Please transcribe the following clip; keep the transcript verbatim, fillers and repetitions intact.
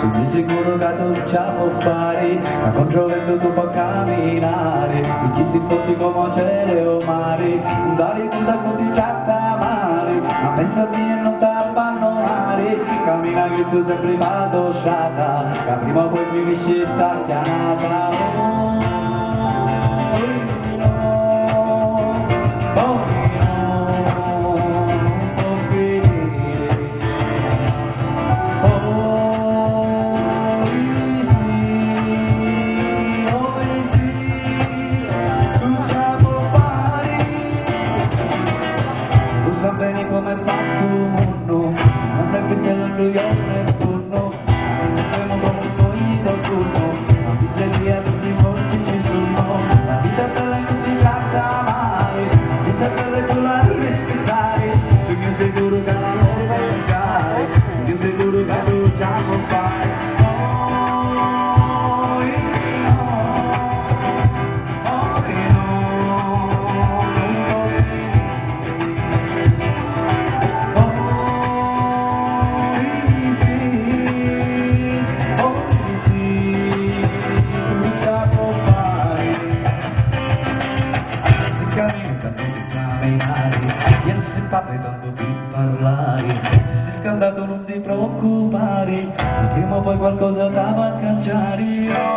Sono sicuro che tu ce la puoi fare, ma contro vento tu puoi camminare, e chi si fotti come cielo o mare, dai punta con ti tratta male, ma pensa di non ti abbandonare, cammina che tu sei prima tosciata, che prima o poi finisci sta chiamata. Oh, sa bene come fa tu mondo, non è perché non lo io ne turno, non sapremo come poi da turno, la vita è via tutti i corsi ci sono, la vita è bella e non si tratta mai, la vita è bella e tu la rispettare, sono sicuro che la non puoi mangiare, sono sicuro che tu ce la puoi fare. Io si parla tanto di parlare, se sei scaldato non ti preoccupare, prima o poi qualcosa da va a cacciare.